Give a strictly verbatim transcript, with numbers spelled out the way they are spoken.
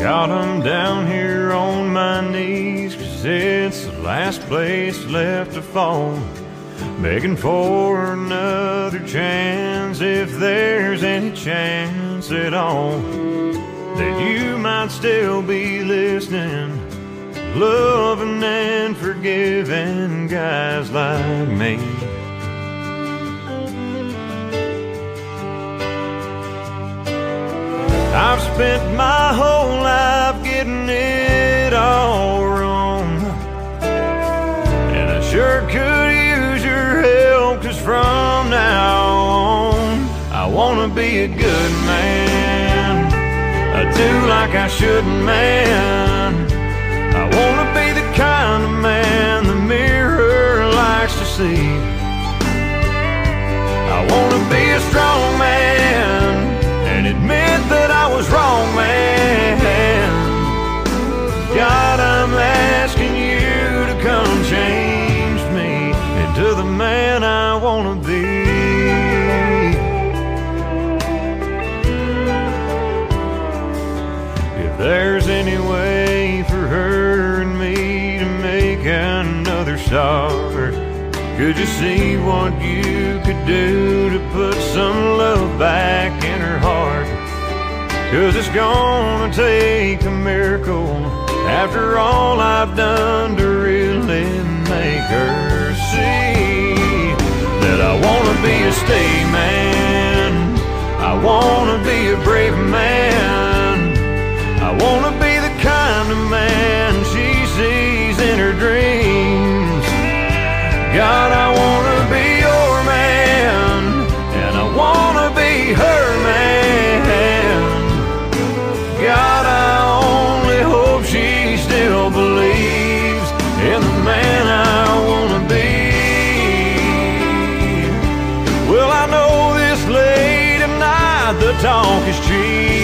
Got 'em down here on my knees, 'cause it's the last place left to fall, begging for another chance, if there's any chance at all that you might still be listening, loving and forgiving guys like me. I've spent my whole life getting it all wrong, and I sure could use your help, 'cause from now on I wanna be a good man, I do like I shouldn't, man. I wanna be the kind of man the mirror likes to see. I wanna be a strong man and admit that I was wrong, man. God, I'm asking you to come change me into the man I wanna be. If there's any way for her and me to make another start, could you see what you could do to put some love back in her heart? 'Cause it's gonna take a miracle after all I've done to really make her see that I wanna be a stay man, I wanna be a brave man, I wanna be the kind of man she sees in her dreams. God, I wanna be your man, and I wanna be her man. God, I only hope she still believes in the man I wanna be. Well, I know this late at night the talk is cheap,